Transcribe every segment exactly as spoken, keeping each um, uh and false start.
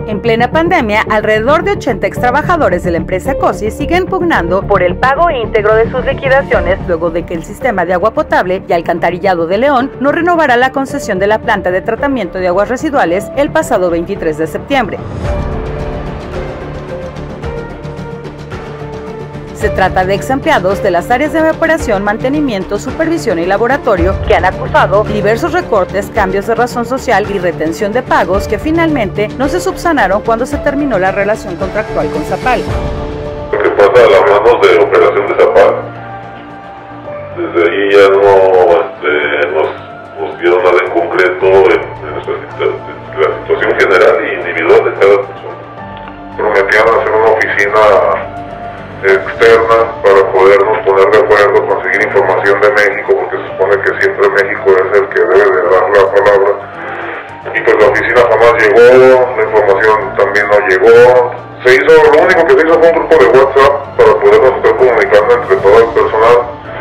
En plena pandemia, alrededor de ochenta extrabajadores de la empresa COSIS siguen pugnando por el pago íntegro de sus liquidaciones luego de que el sistema de agua potable y alcantarillado de León no renovará la concesión de la planta de tratamiento de aguas residuales el pasado veintitrés de septiembre. Se trata de ex empleados de las áreas de evaporación, mantenimiento, supervisión y laboratorio que han acusado diversos recortes, cambios de razón social y retención de pagos que finalmente no se subsanaron cuando se terminó la relación contractual con Zapal. Lo que pasa a las manos de operación de Zapal, desde ahí ya no este, nos, nos dieron nada en concreto en, en nuestra, la situación general e individual de cada persona. Prometían hacer una oficina externa para podernos poner de acuerdo, conseguir información de México, porque se supone que siempre México es el que debe de dar la palabra, y pues la oficina jamás llegó, la información también no llegó. Se hizo, lo único que se hizo fue un grupo de WhatsApp para podernos estar comunicando entre todo el personal,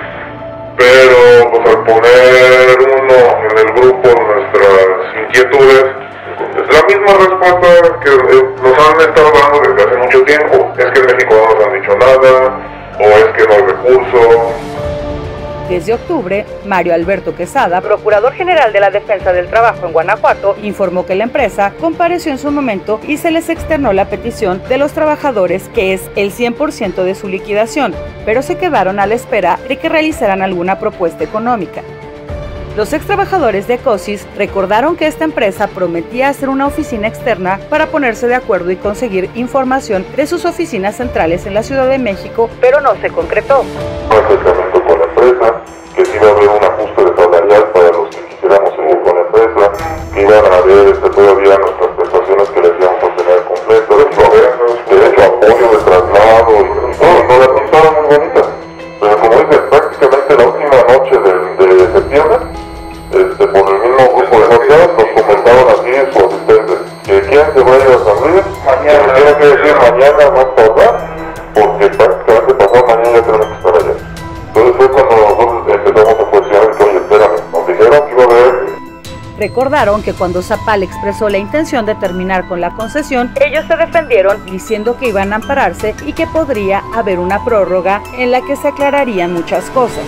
pero pues al poner uno en el grupo nuestras inquietudes, es la misma respuesta que nos han estado dando desde hace mucho tiempo. Es que en México no nos han dicho nada, o es que no hay recursos. Desde octubre, Mario Alberto Quesada, Procurador General de la Defensa del Trabajo en Guanajuato, informó que la empresa compareció en su momento y se les externó la petición de los trabajadores, que es el cien por ciento de su liquidación, pero se quedaron a la espera de que realizaran alguna propuesta económica. Los ex trabajadores de COSIS recordaron que esta empresa prometía hacer una oficina externa para ponerse de acuerdo y conseguir información de sus oficinas centrales en la Ciudad de México, pero no se concretó. Un acercamiento con la empresa, que sí iba a haber un ajuste de salarial para los que quisiéramos seguir con la empresa, que iban a haber este, todavía nuestras prestaciones que les íbamos a tener completas, derecho a apoyo de traslado y todo, no la pintaron muy bonita. Pero como dice, prácticamente la última noche de, de septiembre, Este, por el mismo grupo de WhatsApp nos comentaron aquí su asistente que quien se vaya a San Luis, mañana, que tiene que decir mañana más tardar, porque prácticamente pasado mañana ya tenemos que estar allá. Entonces fue cuando nosotros empezamos a cuestionar que, oye, espérame, nos dijeron que iba a haber. Recordaron que cuando Zapal expresó la intención de terminar con la concesión, ellos se defendieron diciendo que iban a ampararse y que podría haber una prórroga en la que se aclararían muchas cosas.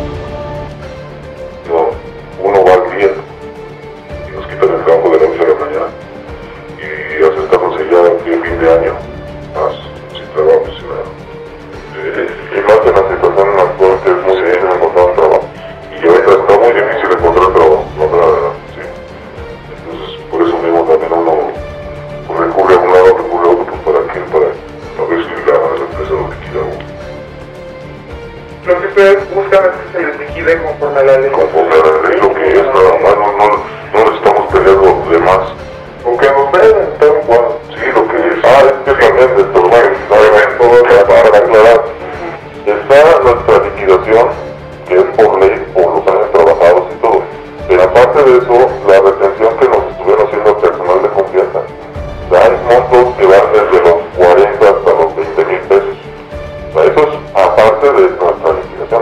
Uno va al día y nos quitan el trabajo de la noche a la mañana y ya se está consiguiendo aquí el fin de año más sin trabajo, sin nada. Eh, y más en la situación actual que es muy difícil encontrar un trabajo. Y ahorita está muy difícil encontrar trabajo, no la verdad, sí. Entonces por eso mismo también uno recurre a un lado, recurre a otro, pues para qué, para, para ver si la, la empresa lo liquida uno. Lo que ustedes buscan es que se les liquide conforme a la ley. Conforme a la ley, lo que es nada más, no, no, no necesitamos pelear lo demás. Lo que nos den, tal cual. Sí, lo que es. Ah, es que también de estos bares, todo para aclarar. Está nuestra liquidación, que es por ley, por los años trabajados y todo. Pero aparte de eso, la retención que nos estuvieron haciendo el personal de confianza. Hay montos que van desde los cuarenta hasta los veinte mil pesos. O sea, eso es aparte de nuestra liquidación.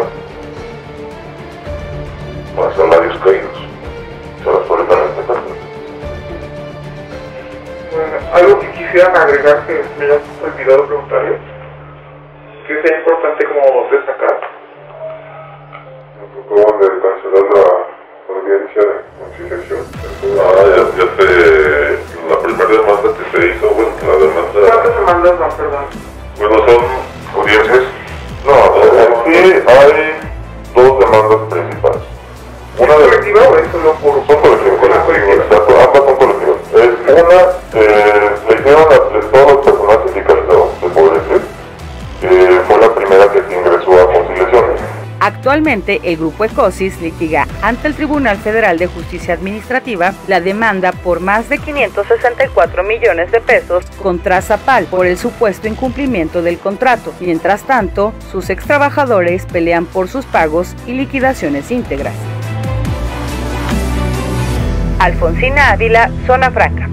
Más salarios caídos. Se las ponen a respetar. Bueno, algo que quisieran agregar que me haya olvidado preguntarles, que sea importante como destacar. Nos acaban de cancelar la audiencia de conciliación. Ah, ya, ya se... La primera demanda que se hizo, bueno, la demanda... ¿Cuántas demandas van, perdón? Bueno, son audiencias. No, en sí hay dos demandas principales. Una ¿Es de colectiva o es solo por...? Son colectivas, exacto, ambas son colectivas. Es una, eh, le hicieron a todo el personal sindicalizado, se puede decir, que fue la primera que se ingresó a conciliaciones. Actualmente, el grupo ECOSIS litiga ante el Tribunal Federal de Justicia Administrativa la demanda por más de quinientos sesenta y cuatro millones de pesos contra Zapal por el supuesto incumplimiento del contrato. Mientras tanto, sus ex trabajadores pelean por sus pagos y liquidaciones íntegras. Alfonsina Ávila, Zona Franca.